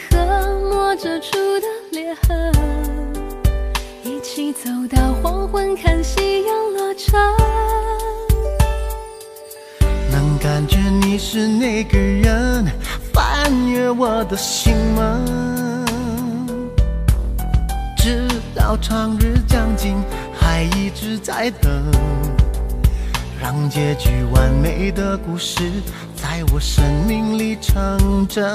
和磨折出的裂痕，一起走到黄昏，看夕阳落成。 能感觉你是那个人，翻越我的心门，直到长日将近，还一直在等，让结局完美的故事在我生命里成真。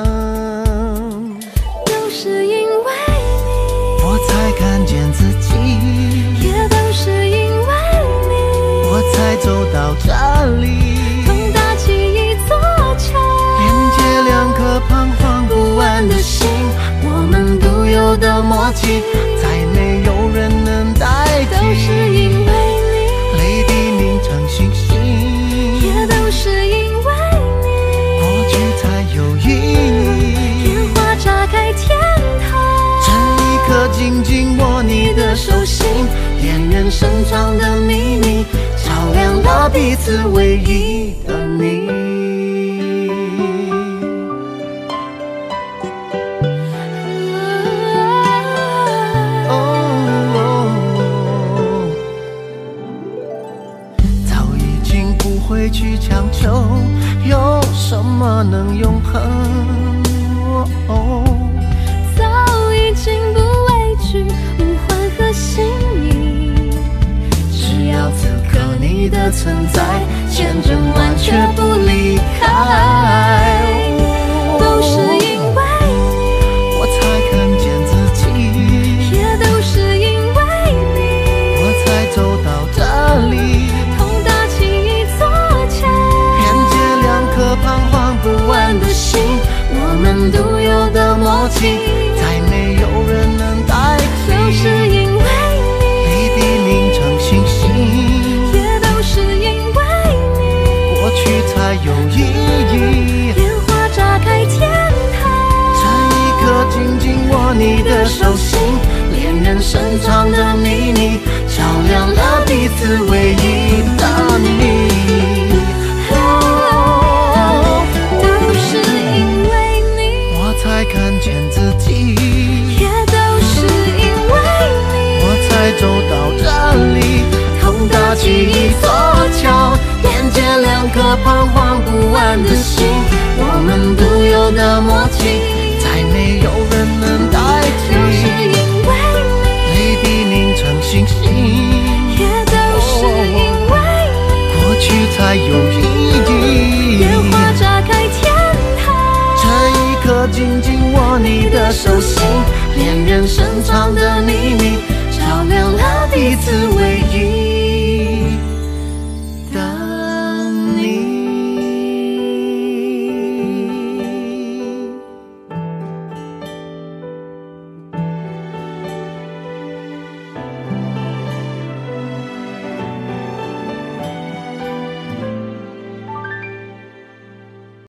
都是因为你， 我才看见自己， 也都是因为你， 我才走到这里， 同搭起一座桥， 连接两颗彷徨不安的心，我们独有的默契，再没有人能代替。 都是因为你， 泪滴凝成星星， 也都是因为你， 过去才有意义。 烟花炸开天堂， 这一刻紧紧握你的手心，恋人深藏的秘密，照亮了彼此唯一的你。会去强求，有什么能永恒？ 早已经不畏惧无欢和心意， 只要此刻你的存在，千真万确不离开。 都是因为你， 我才看见自己， 也都是因为你， 我才走到这里，彷徨不安的心，我们独有的默契，再没有人能代替。 都是因为你， 泪滴凝成星星， 也都是因为你， 过去才有意义。 烟花炸开天堂， 这一刻紧紧握你的手心，恋人深藏的秘密，照亮了彼此唯一的你。才看见自己， 也都是因为你， 我才走到这里，同搭起一座桥，连接两颗彷徨不安的心，我们独有的默契，再没有人能代替。 都是因为你， 泪滴凝成星星， 也都是因为你， 过去才有意义。 烟花炸开天紧紧握你的手心，恋人深藏的秘密，照亮了彼此唯一